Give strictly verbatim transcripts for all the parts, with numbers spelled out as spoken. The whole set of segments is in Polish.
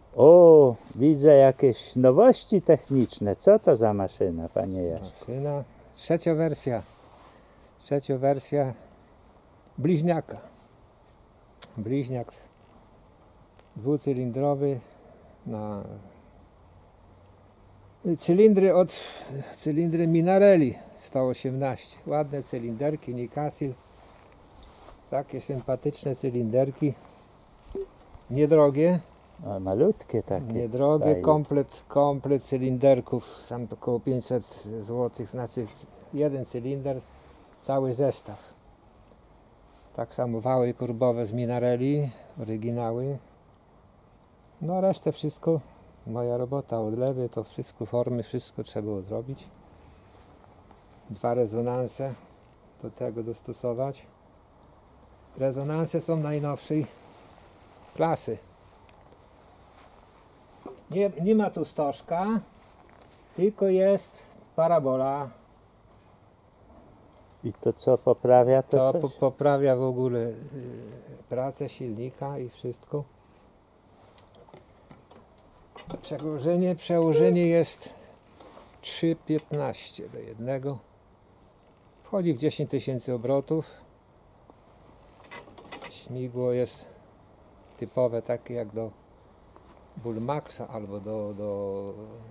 O, widzę jakieś nowości techniczne. Co to za maszyna, panie Jasiu? Maszyna, trzecia wersja. Trzecia wersja bliźniaka. Bliźniak dwucylindrowy na cylindry od cylindry Minarelli sto osiemnaście. Ładne cylinderki, Nikasil. Takie sympatyczne cylinderki. Niedrogie. O, malutkie takie. Niedrogie, fajne. komplet, komplet cylinderków, sam około pięćset złotych, znaczy jeden cylinder, cały zestaw. Tak samo wały kurbowe z Minarelli, oryginały. No a resztę wszystko, moja robota, odlewy, to wszystko, formy, wszystko trzeba było zrobić. Dwa rezonanse, do tego dostosować. Rezonanse są najnowszej klasy. Nie, nie ma tu stożka, tylko jest parabola. I to co poprawia to, To coś? po, poprawia w ogóle y, pracę silnika i wszystko. Przełożenie, przełożenie jest trzy piętnaście do jednego. Wchodzi w dziesięć tysięcy obrotów. Śmigło jest typowe, takie jak do Bullmaxa albo do, do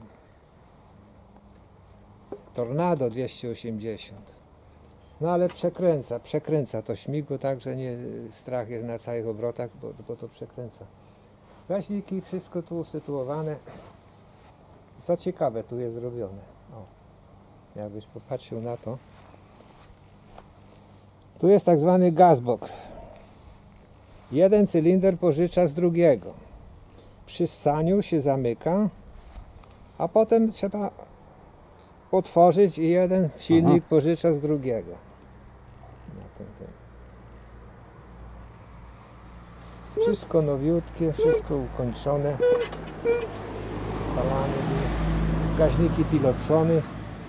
Tornado dwieście osiemdziesiąt. No ale przekręca, przekręca to śmigło, tak że nie, strach jest na całych obrotach, bo, bo to przekręca. Gaśniki, wszystko tu usytuowane. Co ciekawe tu jest zrobione. O, jakbyś popatrzył na to. Tu jest tak zwany gasbox. Jeden cylinder pożycza z drugiego. Przy ssaniu się zamyka, a potem trzeba otworzyć i jeden silnik Aha. pożycza z drugiego. Na ten, ten. Wszystko nowiutkie, wszystko ukończone. Spalane. Gaźniki Tillotssony.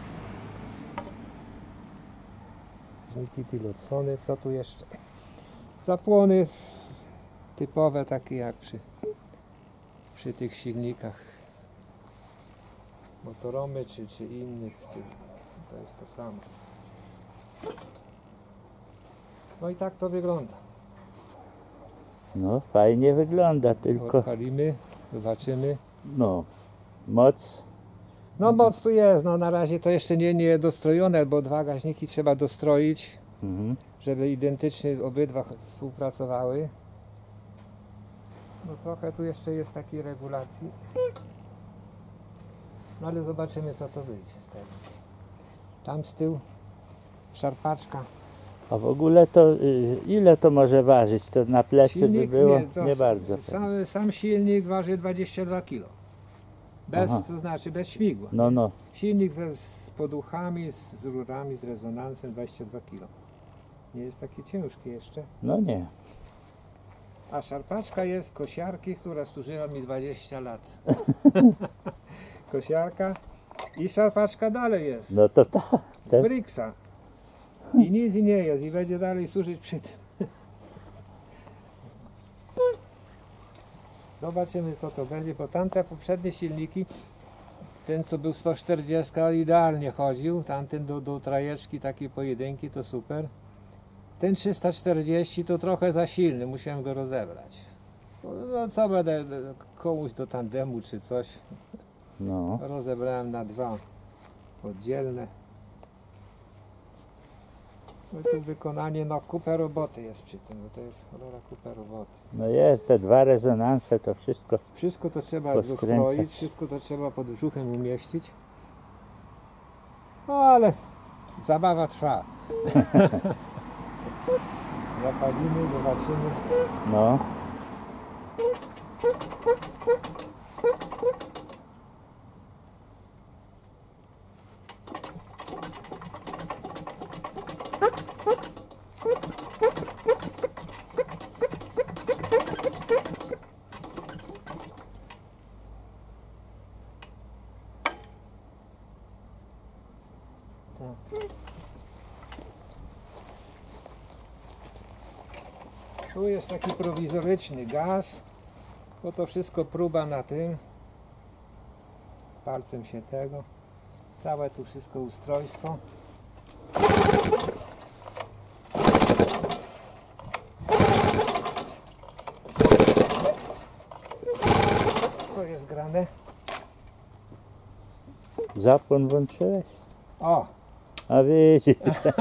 Gaźniki Tillotssony. Co tu jeszcze? Zapłony typowe, takie jak przy, przy tych silnikach Motoromy czy, czy innych. Czy, to jest to samo. No i tak to wygląda. No fajnie wygląda, tylko Odpalimy, zobaczymy. no moc. No moc tu jest, no na razie to jeszcze nie, nie dostrojone, bo dwa gaźniki trzeba dostroić, Mhm. żeby identycznie obydwa współpracowały. No trochę tu jeszcze jest takiej regulacji. No ale zobaczymy co to wyjdzie z tego. Tam z tyłu szarpaczka. A w ogóle to y, ile to może ważyć? To na plecy by było? nie, to Nie s- bardzo. Sam, sam silnik waży dwadzieścia dwa kilo. Bez, Aha. to znaczy bez śmigła. No, no. Silnik ze, z poduchami, z, z rurami, z rezonansem dwadzieścia dwa kilo. Nie jest takie ciężkie jeszcze. No nie. A szarpaczka jest z kosiarki, która służyła mi dwadzieścia lat. Kosiarka i szarpaczka dalej jest. No to ta. Z Te, Brixa. I nic nie jest i będzie dalej służyć przy tym. Zobaczymy co to będzie, bo tamte poprzednie silniki, ten co był sto czterdzieści idealnie chodził, tamten do, do trajeczki takiej pojedynki to super. Ten trzysta czterdzieści to trochę za silny, musiałem go rozebrać. No co będę komuś do tandemu czy coś. no. Rozebrałem na dwa oddzielne. No tu wykonanie, no kupę roboty jest przy tym, bo to jest cholera kupę roboty. No jest, te dwa rezonanse to wszystko. Wszystko to trzeba Poskręcać. dostroić, wszystko to trzeba pod brzuchem umieścić. No ale zabawa trwa. Zapalimy, zobaczymy. No. Tu jest taki prowizoryczny gaz. Bo to wszystko próba na tym. Palcem się tego. Całe tu wszystko ustrojstwo. To jest grane. Zapłon włączyłeś? O! A widzisz.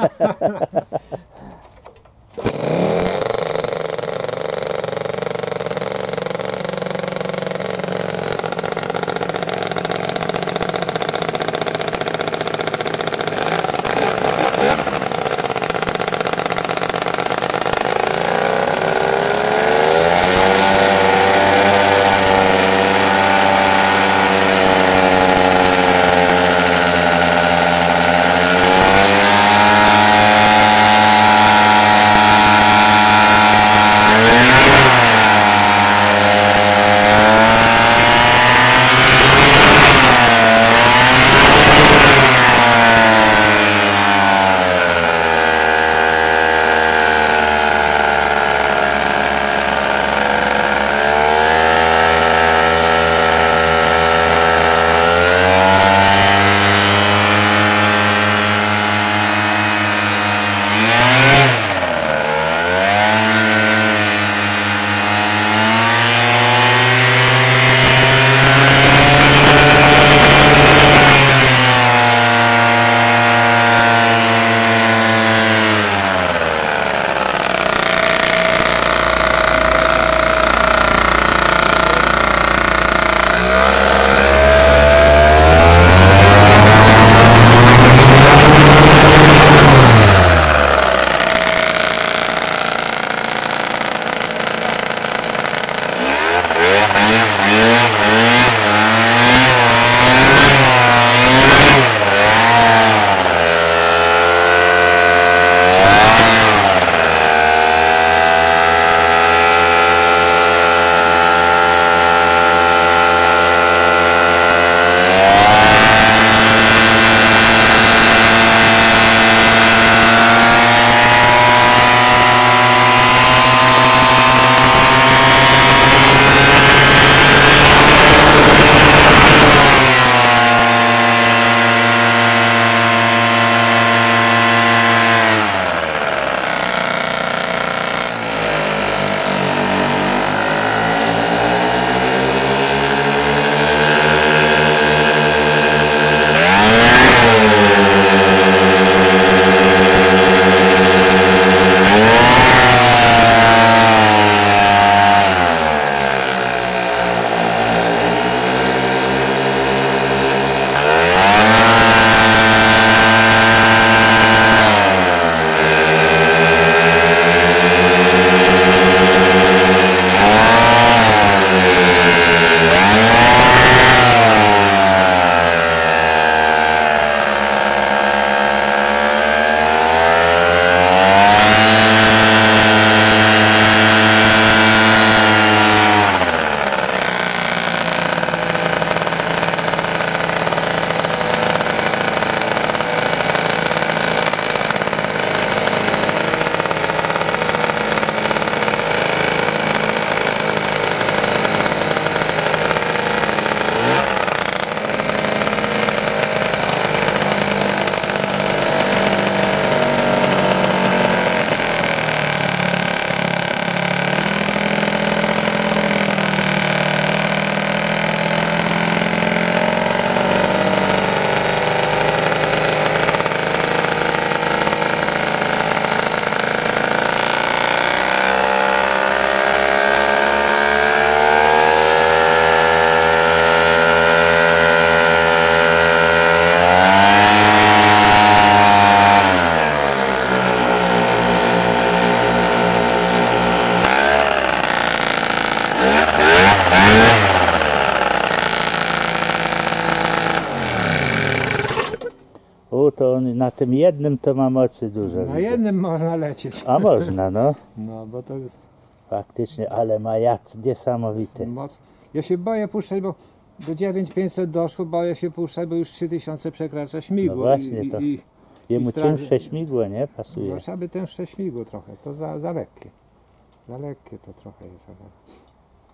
U, to on na tym jednym to ma mocy dużo. Na widzę. jednym można lecieć. A można, no. No, bo to jest Faktycznie, ale ma jad niesamowity. moc. Ja się boję puszczać, bo do dziewięć tysięcy pięćset doszło, boję się puszczać, bo już trzy tysiące przekracza śmigło. No właśnie, i, to i, Jemu i straży- cięższe śmigło, nie? Pasuje. No, trzeba by tęższe śmigło trochę, to za, za lekkie. Za lekkie to trochę jest. Ale...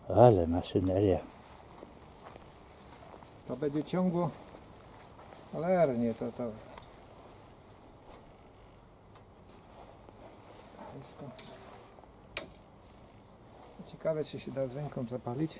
Ale maszyneria. To będzie ciągło cholernie to to. Wszystko. Ciekawe, czy się da z ręką zapalić.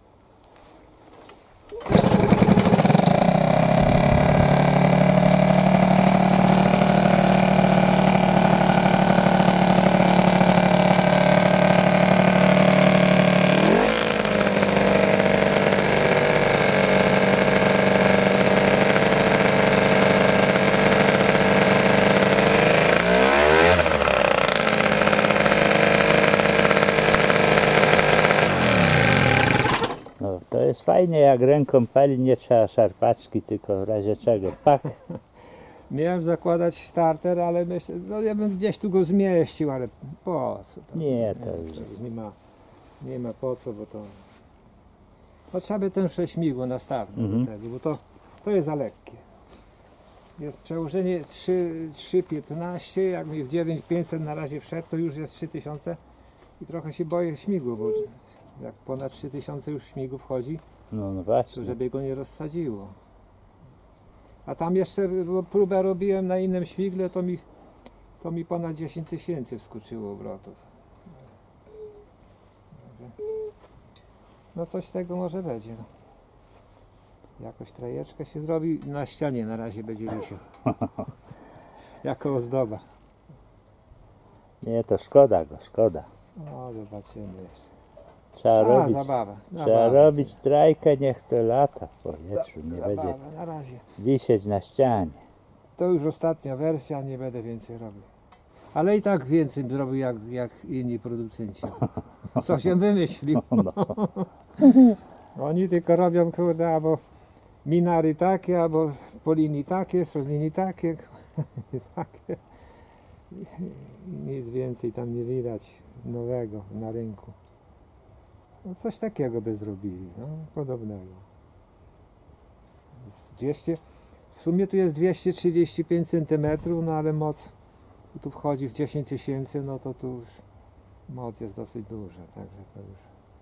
No, to jest fajnie, jak ręką pali, nie trzeba szarpaczki, tylko w razie czego. Pak. Miałem zakładać starter, ale myślę, no ja bym gdzieś tu go zmieścił, ale po co? To Nie, to nie, już nie ma, nie ma po co, bo to... No trzeba by ten prześmigło nastawne Mhm. do tego, bo to, to jest za lekkie. Jest przełożenie trzy piętnaście, jak mi w dziewięć pięćset na razie wszedł, to już jest trzy tysiące i trochę się boję śmigło, bo jak ponad trzy tysiące już śmigło wchodzi, No, no to właśnie. żeby go nie rozsadziło. A tam jeszcze bo próbę robiłem na innym śmigle, to mi, to mi ponad dziesięć tysięcy wskoczyło obrotów. No coś z tego może będzie. No. Jakoś trajeczkę się zrobi, na ścianie na razie będzie wisiał. Jako ozdoba. Nie, to szkoda go, szkoda. No zobaczymy jeszcze. Trzeba A, robić, zabawa. trzeba zabawa. robić trajkę, niech to lata w powietrzu, nie Zabawa, będzie na razie. wisieć na ścianie. To już ostatnia wersja, nie będę więcej robił. Ale i tak więcej bym zrobił jak, jak inni producenci. Co się wymyślił. No. Oni tylko robią kurde albo minary takie, albo polini takie, stronini takie, takie. I nic więcej tam nie widać nowego na rynku. No coś takiego by zrobili, no, podobnego. Z dwieście, w sumie tu jest dwieście trzydzieści pięć centymetrów, no ale moc tu wchodzi w dziesięć tysięcy, no to tu już moc jest dosyć duża, także to już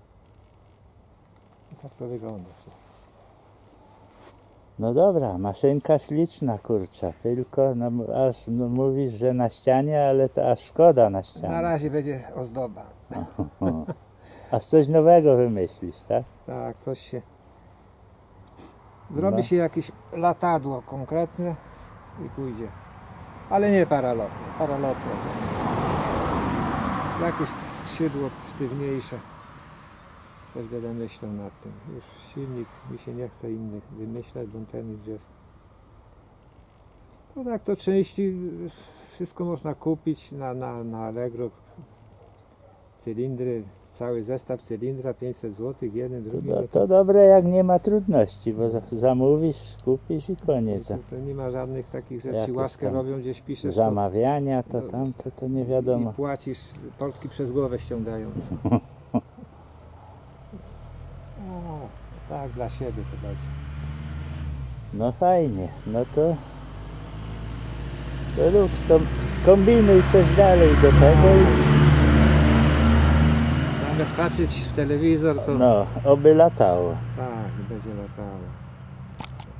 i tak to wygląda wszystko. No dobra, maszynka śliczna, kurczę, tylko no, aż no, mówisz, że na ścianie, ale to aż szkoda na ścianie. Na razie będzie ozdoba. Aż coś nowego wymyślisz, tak? Tak, coś się zrobi No. się jakieś latadło konkretne i pójdzie. Ale nie paralotne. Paralotne. Jakieś skrzydło sztywniejsze. Coś będę myślał nad tym. Już silnik mi się nie chce innych wymyślać, bo ten już jest. No tak to części wszystko można kupić na, na, na Allegro. Cylindry, cały zestaw cylindra pięćset złotych, jeden, To, drugi. do, no to dobre, jak nie ma trudności, bo za- zamówisz, kupisz i koniec. To, to nie ma żadnych takich rzeczy. Jakieś Łaskę tam robią, gdzieś piszesz. Zamawiania, to No, tam, to, to nie I wiadomo. płacisz, portki przez głowę ściągają. O, tak, dla siebie to będzie. No fajnie, no to, to luks, to kombinuj coś dalej do tego i Zamiast patrzeć w telewizor, to no, oby latało. tak, będzie latało.